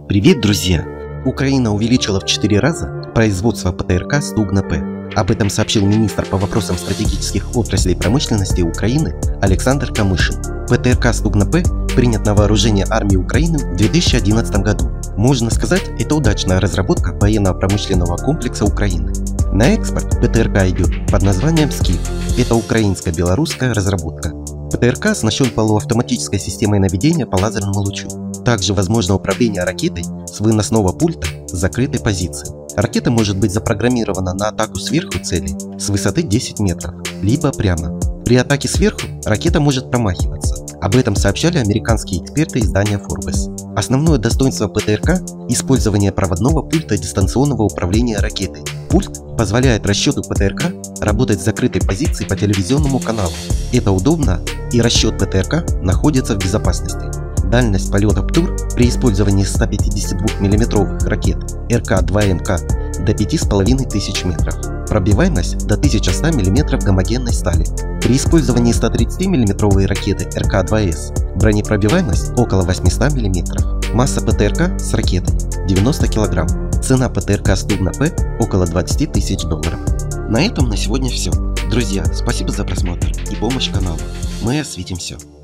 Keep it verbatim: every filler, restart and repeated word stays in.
Привет, друзья! Украина увеличила в четыре раза производство ПТРК «Стугна-П». Об этом сообщил министр по вопросам стратегических отраслей промышленности Украины Александр Камышин. ПТРК «Стугна-П» принят на вооружение армии Украины в две тысячи одиннадцатом году. Можно сказать, это удачная разработка военно-промышленного комплекса Украины. На экспорт ПТРК идет под названием «Скиф». Это украинско-белорусская разработка. ПТРК оснащен полуавтоматической системой наведения по лазерному лучу. Также возможно управление ракетой с выносного пульта с закрытой позиции. Ракета может быть запрограммирована на атаку сверху цели с высоты десять метров, либо прямо. При атаке сверху ракета может промахиваться. Об этом сообщали американские эксперты издания Forbes. Основное достоинство ПТРК – использование проводного пульта дистанционного управления ракетой. Пульт позволяет расчету ПТРК работать с закрытой позиции по телевизионному каналу. Это удобно, и расчет ПТРК находится в безопасности. Дальность полета ПТУР при использовании ста пятидесяти двух миллиметровых ракет эр ка два эм ка до пяти с половиной тысяч метров. Пробиваемость до тысячи ста миллиметров гомогенной стали. При использовании ста тридцати миллиметровой ракеты эр ка два эс бронепробиваемость около восьмисот миллиметров. Масса ПТРК с ракетой девяносто килограмм. Цена ПТРК «Стугна-П» около двадцати тысяч долларов. На этом на сегодня все. Друзья, спасибо за просмотр и помощь каналу. Мы осветим все.